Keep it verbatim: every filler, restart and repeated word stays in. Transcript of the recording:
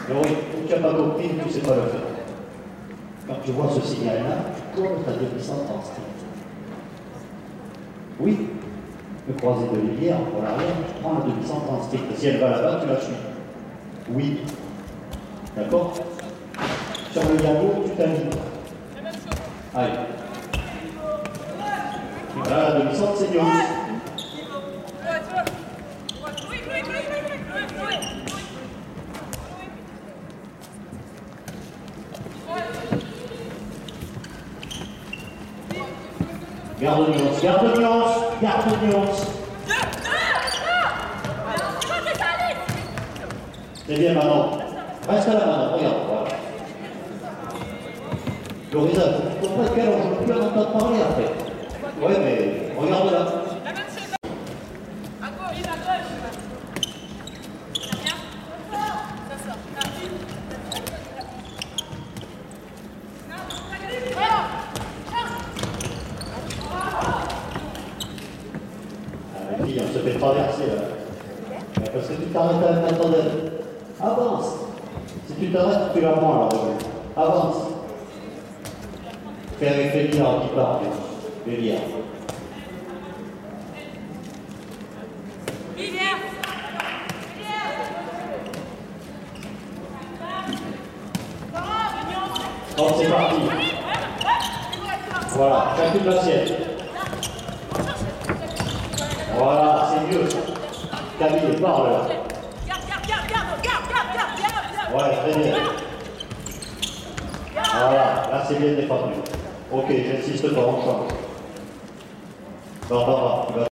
Mais oui, tu n'as pas compris, tu ne sais pas le faire. Quand tu vois ce signal-là, tu cours ta deux cent trente strict. Oui, le croisé de lumière, pour l'arrière, tu prends la deux cent trente strict. Si elle va là-bas, tu la suis. Oui. D'accord? Sur le diago, tu t'alignes. Allez. Voilà, la demi-cent, c'est mieux. Garde nuance, garde nuance, garde nuance. C'est bien maintenant. Reste là maintenant, regarde, voilà. Lorisa, tu comprends qu'elle, on ne peut plus en entendre parler après. Oui, mais regarde là. La fille, on se fait traverser là. Parce que tu t'arrêtes à mettre d'elle. Avance. Si tu t'arrêtes, tu la prends là. Avance. Fais avec les liens qui partent. Les liens. Bon, c'est parti. Voilà, chacune l'assiette. Voilà, c'est mieux ça. Camille, parle là. Ouais, très bien. Voilà, là c'est bien défendu. Ok, j'insiste pas, on change. Barbara, tu vas...